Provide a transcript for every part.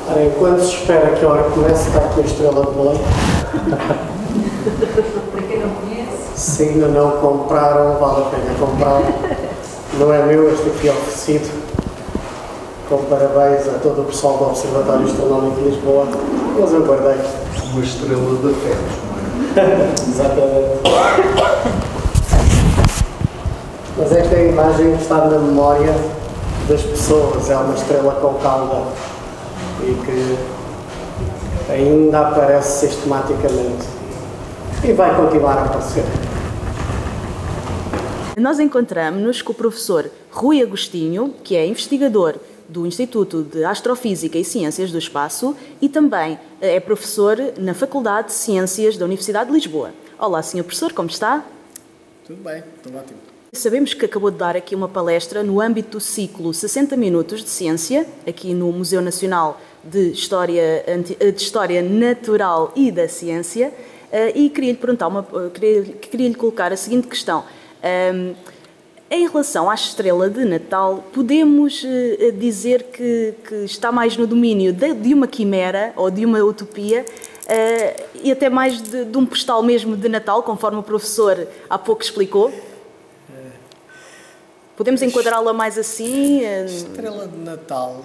Ora, enquanto se espera que a hora comece, está aqui a estrela de Belém. Para quem não conhece. Se ainda não compraram, vale a pena comprar. Não é meu, este aqui é oferecido. Com parabéns a todo o pessoal do Observatório Astronómico de Lisboa. Mas eu guardei. Uma estrela da fé, não é? Exatamente. Mas esta é a imagem que está na memória das pessoas. É uma estrela com cauda e que ainda aparece sistematicamente. E vai continuar a aparecer. Nós encontramos-nos com o professor Rui Agostinho, que é investigador do Instituto de Astrofísica e Ciências do Espaço e também é professor na Faculdade de Ciências da Universidade de Lisboa. Olá, Sr. Professor, como está? Tudo bem, estou ótimo. Sabemos que acabou de dar aqui uma palestra no âmbito do ciclo 60 Minutos de Ciência, aqui no Museu Nacional de História Natural e da Ciência, e queria-lhe perguntar, queria-lhe colocar a seguinte questão. Em relação à estrela de Natal, podemos dizer que está mais no domínio de uma quimera ou de uma utopia e até mais de um postal mesmo de Natal, conforme o professor há pouco explicou? Podemos enquadrá-la mais assim? A estrela de Natal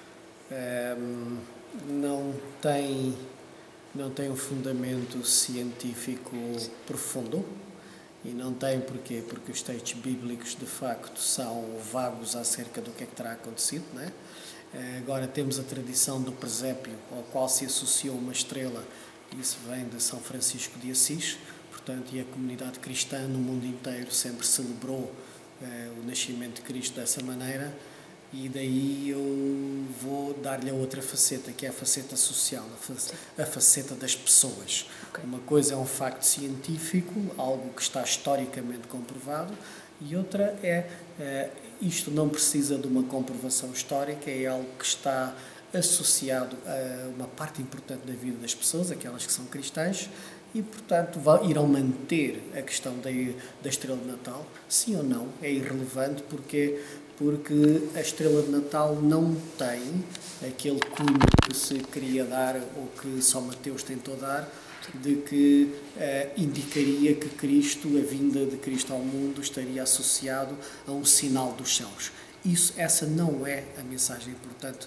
não tem um fundamento científico profundo. E não tem porquê, porque os textos bíblicos de facto são vagos acerca do que é que terá acontecido, não é? Agora temos a tradição do presépio, ao qual se associou uma estrela, isso vem de São Francisco de Assis, portanto, e a comunidade cristã no mundo inteiro sempre celebrou o nascimento de Cristo dessa maneira, e daí eu vou dar-lhe a outra faceta, que é a faceta social, a faceta das pessoas. Okay. Uma coisa é um facto científico, algo que está historicamente comprovado, e outra isto não precisa de uma comprovação histórica, é algo que está associado a uma parte importante da vida das pessoas, aquelas que são cristãs, e, portanto, irão manter a questão da estrela de Natal, sim ou não, é irrelevante, porque a estrela de Natal não tem aquele cunho que se queria dar, ou que São Mateus tentou dar, de que indicaria que Cristo, a vinda de Cristo ao mundo, estaria associado a um sinal dos céus. Essa não é a mensagem importante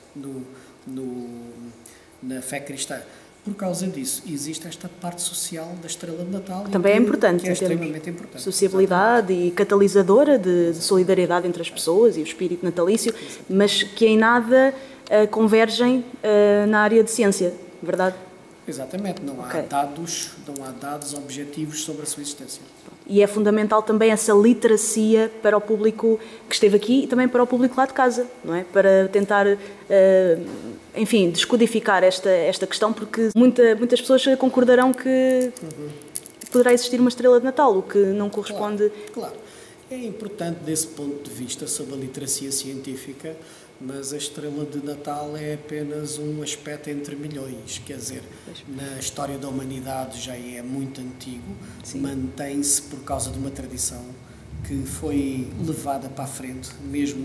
na fé cristã. Por causa disso, existe esta parte social da estrela de Natal. Também é importante. Que é extremamente importante. Sociabilidade e catalisadora de solidariedade entre as pessoas e o espírito natalício, mas que em nada convergem na área de ciência, verdade? Exatamente. Não há dados objetivos sobre a sua existência. E é fundamental também essa literacia para o público que esteve aqui e também para o público lá de casa, não é? Para tentar, enfim, descodificar esta questão, porque muitas pessoas concordarão que poderá existir uma estrela de Natal, o que não corresponde... Claro. É importante desse ponto de vista sobre a literacia científica, mas a estrela de Natal é apenas um aspecto entre milhões, quer dizer, na história da humanidade já é muito antigo, mantém-se por causa de uma tradição que foi levada para a frente, mesmo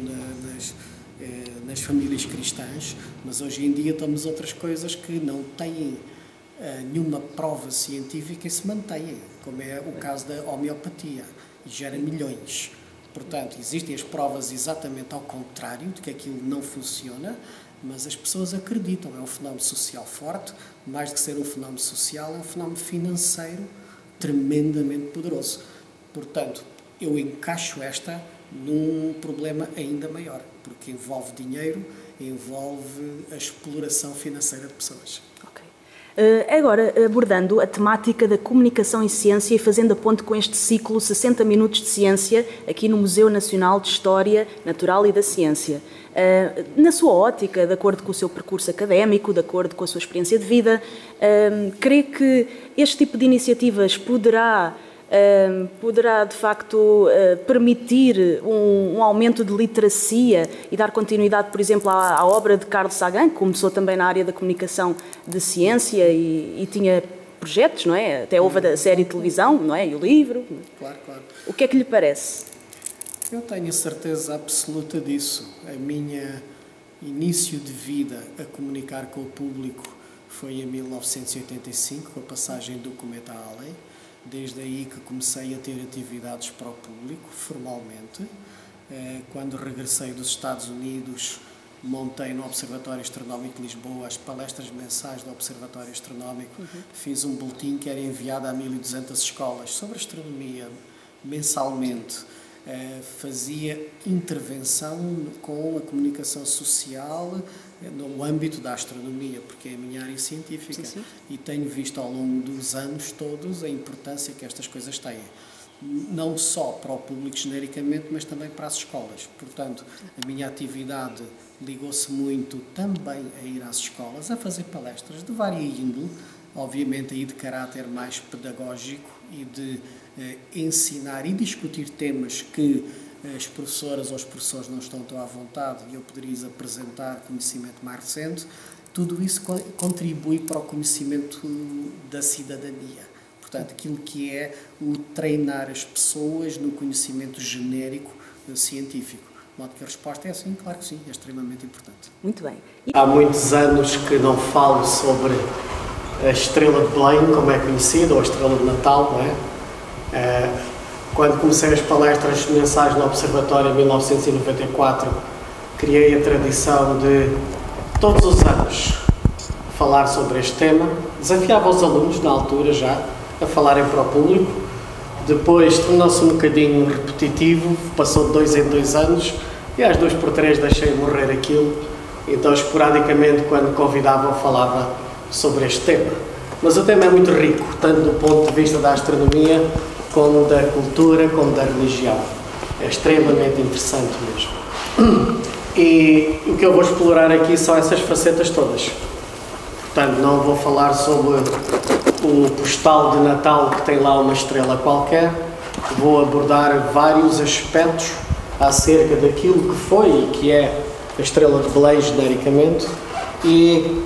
nas famílias cristãs, mas hoje em dia temos outras coisas que não têm nenhuma prova científica e se mantêm, como é o caso da homeopatia, e gera milhões. Portanto, existem as provas exatamente ao contrário, de que aquilo não funciona, mas as pessoas acreditam. É um fenómeno social forte, mais do que ser um fenómeno social, é um fenómeno financeiro tremendamente poderoso. Portanto, eu encaixo esta num problema ainda maior, porque envolve dinheiro, envolve a exploração financeira de pessoas. Agora, abordando a temática da comunicação e ciência e fazendo a ponte com este ciclo 60 Minutos de Ciência, aqui no Museu Nacional de História Natural e da Ciência. Na sua ótica, de acordo com o seu percurso académico, de acordo com a sua experiência de vida, crê que este tipo de iniciativas poderá de facto permitir um aumento de literacia e dar continuidade, por exemplo, à obra de Carlos Sagan, que começou também na área da comunicação de ciência e tinha projetos, não é? Até houve a série de televisão, não é? E o livro. Claro. O que é que lhe parece? Eu tenho certeza absoluta disso. A minha início de vida a comunicar com o público foi em 1985, com a passagem do cometa Halley. Desde aí que comecei a ter atividades para o público, formalmente. Quando regressei dos Estados Unidos, montei no Observatório Astronómico de Lisboa as palestras mensais do Observatório Astronómico. Fiz um boletim que era enviado a 1.200 escolas sobre astronomia, mensalmente. Fazia intervenção com a comunicação social no âmbito da astronomia, porque é a minha área científica. Sim. E tenho visto ao longo dos anos todos a importância que estas coisas têm. Não só para o público genericamente, mas também para as escolas. Portanto, a minha atividade ligou-se muito também a ir às escolas, a fazer palestras de vária índole, obviamente aí de caráter mais pedagógico e de ensinar e discutir temas que as professoras ou os professores não estão tão à vontade e eu poderia apresentar conhecimento mais recente. Tudo isso contribui para o conhecimento da cidadania. Portanto, aquilo que é o treinar as pessoas no conhecimento genérico científico. De modo que a resposta é sim, claro que sim, é extremamente importante. Muito bem. Há muitos anos que não falo sobre a estrela de Belém, como é conhecida, ou a estrela de Natal, não é? Quando comecei as palestras mensais no Observatório em 1994, criei a tradição de, todos os anos, falar sobre este tema. Desafiava os alunos, na altura já, a falarem para o público. Depois tornou-se um bocadinho repetitivo, passou de 2 em 2 anos, e às 2 por 3 deixei morrer aquilo. Então, esporadicamente, quando convidavam, falava sobre este tema. Mas o tema é muito rico, tanto do ponto de vista da astronomia, como da cultura, como da religião. É extremamente interessante mesmo. E o que eu vou explorar aqui são essas facetas todas. Portanto, não vou falar sobre o postal de Natal que tem lá uma estrela qualquer. Vou abordar vários aspectos acerca daquilo que foi e que é a estrela de Belém, genericamente, e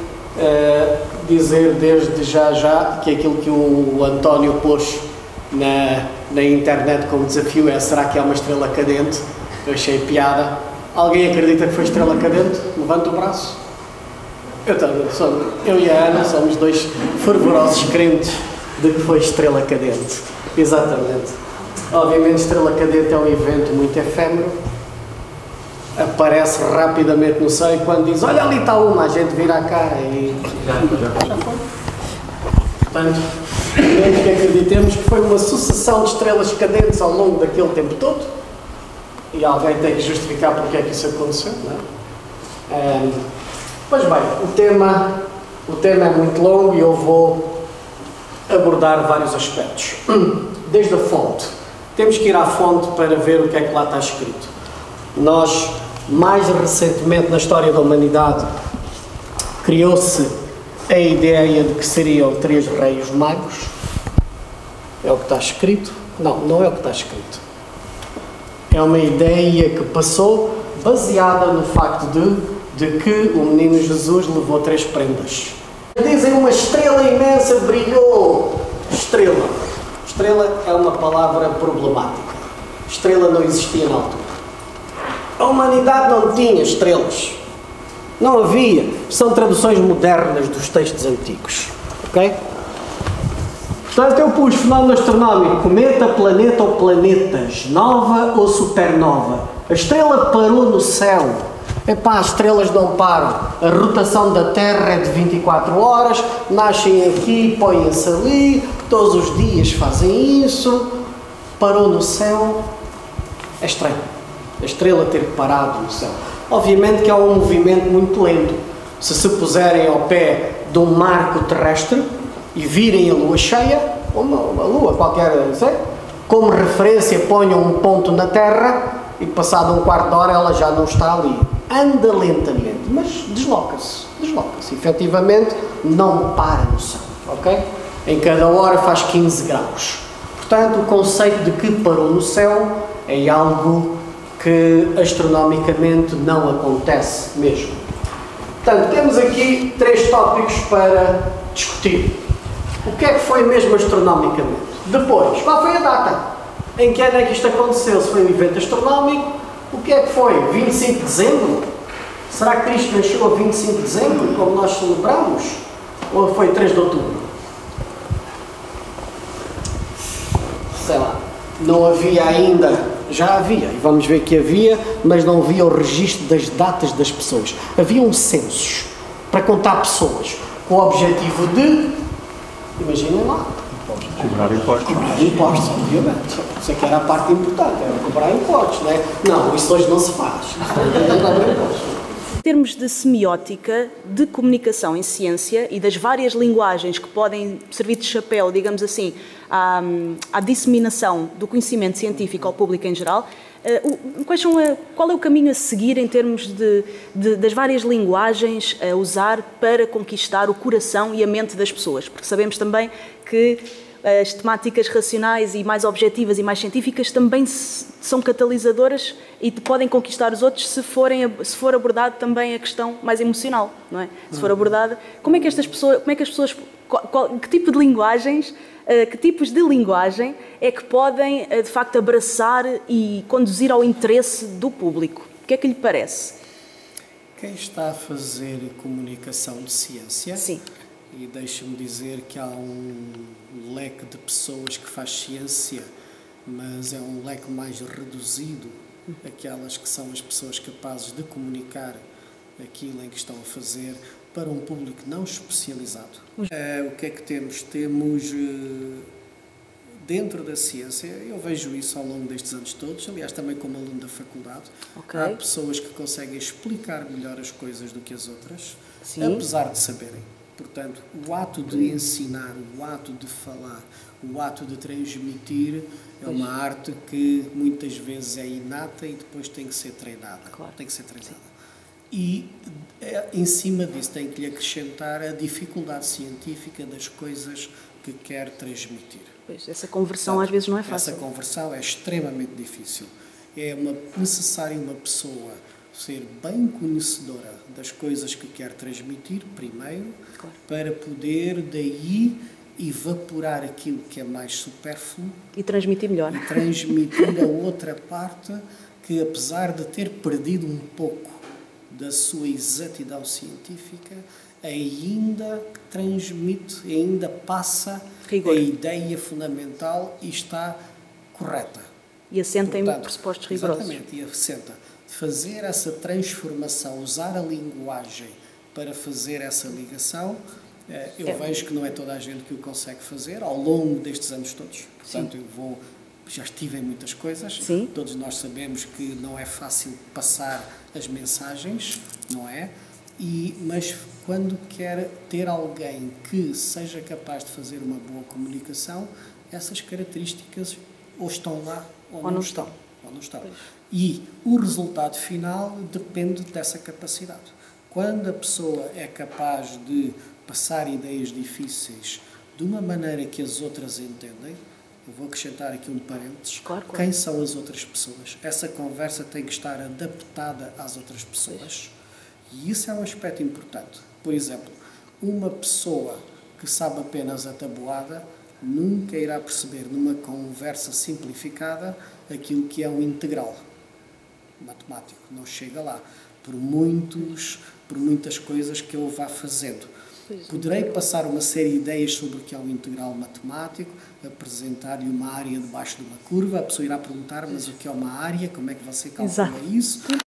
dizer desde já que aquilo que o António pôs na internet como desafio é: será que é uma estrela cadente? Eu achei piada. Alguém acredita que foi estrela cadente? Levanta o braço. Eu e a Ana somos 2 fervorosos crentes de que foi estrela cadente. Exatamente. Obviamente, estrela cadente é um evento muito efêmero. Aparece rapidamente no céu e quando diz: olha, ali está uma, a gente vira a cara e já foi. Portanto, que acreditemos que foi uma sucessão de estrelas cadentes ao longo daquele tempo todo, e alguém tem que justificar porque é que isso aconteceu, não é? Pois bem, o tema é muito longo e eu vou abordar vários aspectos. Desde a fonte. Temos que ir à fonte para ver o que é que lá está escrito. Nós, mais recentemente na história da humanidade, criou-se a ideia de que seriam 3 reis magos. É o que está escrito? Não é o que está escrito. É uma ideia que passou baseada no facto de que o menino Jesus levou 3 prendas. Dizem uma estrela imensa brilhou. Estrela é uma palavra problemática. Estrela não existia na altura. A humanidade não tinha estrelas. Não havia. São traduções modernas dos textos antigos. Ok? Portanto, eu pus fenómeno astronómico: cometa, planeta ou planetas, nova ou supernova. A estrela parou no céu. Epá, as estrelas não param. A rotação da Terra é de 24 horas, nascem aqui, põem-se ali, todos os dias fazem isso. Parou no céu. É estranho. A estrela ter parado no céu. Obviamente que é um movimento muito lento. Se puserem ao pé de um marco terrestre e virem a lua cheia, uma lua qualquer, como referência ponham um ponto na Terra e passado um quarto de hora ela já não está ali. Anda lentamente, mas desloca-se. Efetivamente não para no céu, ok? Em cada hora faz 15 graus. Portanto, o conceito de que parou no céu é algo que astronomicamente não acontece mesmo. Portanto, temos aqui 3 tópicos para discutir. O que é que foi mesmo astronomicamente? Depois, qual foi a data? Em que ano é que isto aconteceu? Se foi um evento astronómico? O que é que foi? 25 de dezembro? Será que Cristo nasceu a 25 de dezembro, como nós celebramos? Ou foi 3 de outubro? Sei lá. Não havia ainda, já havia, e vamos ver que havia, mas não havia o registro das datas das pessoas. Havia censos para contar pessoas, com o objetivo de, imaginem lá, Cobrar impostos. cobrar impostos, obviamente. Isso aqui era a parte importante, era cobrar impostos, não é? Não, isso hoje não se faz. Em termos de semiótica, de comunicação em ciência e das várias linguagens que podem servir de chapéu, digamos assim, à disseminação do conhecimento científico ao público em geral, qual é o caminho a seguir em termos das várias linguagens a usar para conquistar o coração e a mente das pessoas? Porque sabemos também que as temáticas racionais e mais objetivas e mais científicas também são catalisadoras e podem conquistar os outros se for abordado também a questão mais emocional, não é? Se for abordada, que tipo de linguagens, que tipos de linguagem é que podem, de facto, abraçar e conduzir ao interesse do público? O que é que lhe parece? Quem está a fazer comunicação de ciência, Sim. e deixa-me dizer que há um leque de pessoas que faz ciência, mas é um leque mais reduzido, aquelas que são as pessoas capazes de comunicar aquilo em que estão a fazer para um público não especializado. O que é que temos? Temos, dentro da ciência, eu vejo isso ao longo destes anos todos, aliás também como aluno da faculdade, Okay. há pessoas que conseguem explicar melhor as coisas do que as outras, Sim. apesar de saberem. Portanto, o ato de ensinar, o ato de falar, o ato de transmitir é uma arte que muitas vezes é inata e depois tem que ser treinada. Claro. Tem que ser treinada. E em cima disso tem que lhe acrescentar a dificuldade científica das coisas que quer transmitir. Pois, essa conversão às vezes não é fácil. Essa conversão é extremamente difícil. É necessário uma pessoa ser bem conhecedora das coisas que quer transmitir, primeiro, Claro. para poder daí evaporar aquilo que é mais supérfluo E transmitir melhor. e transmitir a outra parte que, apesar de ter perdido um pouco da sua exatidão científica, ainda transmite, ainda passa Rigor. a ideia fundamental e está correta. E assenta em Portanto, pressupostos rigorosos. Exatamente, e assenta. Fazer essa transformação, usar a linguagem para fazer essa ligação, eu vejo que não é toda a gente que o consegue fazer ao longo destes anos todos. Portanto, já estive em muitas coisas, Sim. Todos nós sabemos que não é fácil passar as mensagens, não é? Mas quando quer ter alguém que seja capaz de fazer uma boa comunicação, essas características ou estão lá ou não estão. Ou não estão. E o resultado final depende dessa capacidade. Quando a pessoa é capaz de passar ideias difíceis de uma maneira que as outras entendem, eu vou acrescentar aqui um parênteses. Claro. Quem são as outras pessoas? Essa conversa tem que estar adaptada às outras pessoas. E isso é um aspecto importante. Por exemplo, uma pessoa que sabe apenas a tabuada nunca irá perceber numa conversa simplificada aquilo que é um integral matemático. Não chega lá. Por muitas coisas que eu vá fazendo. Poderei passar uma série de ideias sobre o que é um integral matemático, apresentar-lhe uma área debaixo de uma curva, a pessoa irá perguntar, mas o que é uma área, como é que você calcula isso?